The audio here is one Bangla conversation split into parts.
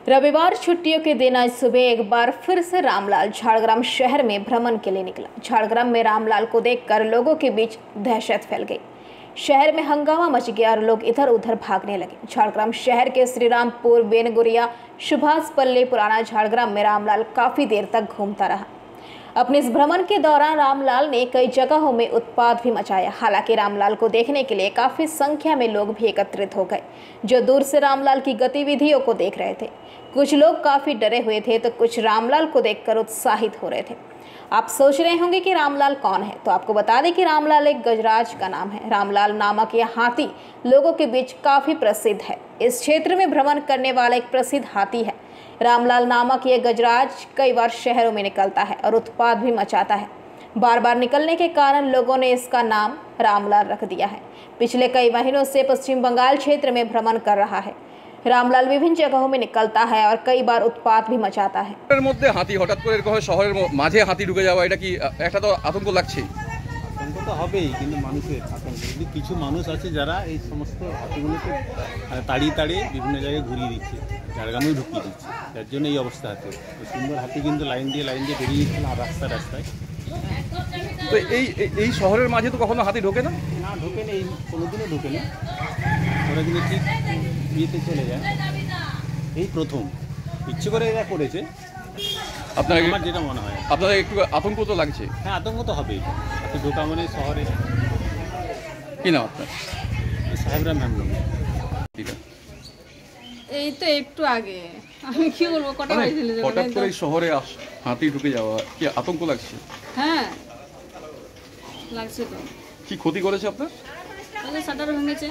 रविवार छुट्टियों के दिन आज सुबह एक बार फिर से रामलाल झाड़ग्राम शहर में भ्रमण के लिए निकला। झाड़ग्राम में रामलाल को देखकर लोगों के बीच दहशत फैल गई। शहर में हंगामा मच गया और लोग इधर उधर भागने लगे। झाड़ग्राम शहर के श्रीरामपुर, बेनगुरिया, सुभाष पल्ली, पुराना झाड़ग्राम में रामलाल काफी देर तक घूमता रहा। अपने इस भ्रमण के दौरान रामलाल ने कई जगहों में उत्पात भी मचाया। हालांकि रामलाल को देखने के लिए काफी संख्या में लोग भी एकत्रित हो गए, जो दूर से रामलाल की गतिविधियों को देख रहे थे। कुछ लोग काफी डरे हुए थे तो कुछ रामलाल को देखकर उत्साहित हो रहे थे। आप सोच रहे होंगे कि रामलाल कौन है, तो आपको बता दें कि रामलाल एक गजराज का नाम है। रामलाल नामक यह हाथी लोगों के बीच काफी प्रसिद्ध है। इस क्षेत्र में भ्रमण करने वाला एक प्रसिद्ध हाथी है। रामलाल नामक यह गजराज कई बार शहरों में निकलता है और उत्पात भी मचाता है। बार बार निकलने के कारण लोगों ने इसका नाम रामलाल रख दिया है। पिछले कई महीनों से पश्चिम बंगाल क्षेत्र में भ्रमण कर रहा है। रामलाल विभिन्न जगहों में निकलता है और कई बार उत्पात भी मचाता है। এর মধ্যে হাতি হঠাৎ করে এরকম শহরের মাঝে হাতি ঢুকে যাওয়া, এটা কি একটা তো আতঙ্ক লাগছে? আতঙ্ক তো হবেই, কিন্তু মানুষের আতঙ্ক যদি কিছু মানুষ আছে যারা এই সমস্ত হাতিগুলোকে তাড়িয়ে তাড়িয়ে বিভিন্ন জায়গায় ঘুরিয়ে দিচ্ছে, ঝাড়গ্রামেও ঢুকিয়ে দিচ্ছে, যার জন্য এই অবস্থা আছে। সুন্দর হাতি কিন্তু লাইন দিয়ে বেরিয়ে দিচ্ছে না রাস্তায়। তো এই শহরের মাঝে তো কখনো হাতি ঢোকে না? না, ঢোকে না, এই কোনোদিনও ঢোকে না। ওরা কিন্তু ঠিক বিয়েতে চলে যায়, এই প্রথম ইচ্ছে করে এরা করেছে। আপনার আমার যেটা মনে হয়, আপনাদের একটু আতঙ্ক তো লাগছে? হ্যাঁ, আতঙ্ক তো হবেই। হাতি ঢোকা মানে শহরে। কি নাম আপনার? সাহেবরাম ম্যামলং। ঠিক আছে, এই তো একটু আগে আমি কি বলবো, কটা হয়েছিল হঠাৎ করে শহরে হাতি ঢুকে যাওয়া, কি আতঙ্ক লাগছে? হ্যাঁ লাগছে তো। কি ক্ষতি করেছে আপনার? শাটার ভেঙেছে,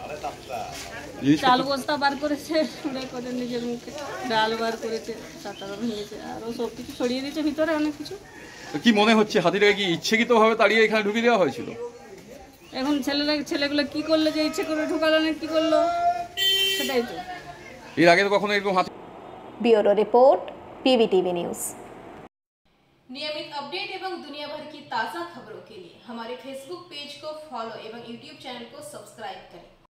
চাল বস্তা বার করেছে, করে নিজের মুখে ডাল বার করেছে, শাটার ভেঙেছে, আরও সব কিছু ছড়িয়ে দিয়েছে ভিতরে অনেক কিছু। কি মনে হচ্ছে, হাতিটাকে কি ইচ্ছাকৃতভাবে তাড়িয়ে এখানে ঢুকিয়ে দেওয়া হয়েছিল? এখন ছেলেগুলো কি করলো যে ইচ্ছে করে ঢুকালো না কি করলো, সেটাই তো। এর আগে তো কখনো এরকম হাতি। Bureau report, PVTV news. नियमित अपडेट एवं दुनिया भर की ताज़ा खबरों के लिए हमारे फेसबुक पेज को फॉलो एवं यूट्यूब चैनल को सब्सक्राइब करें।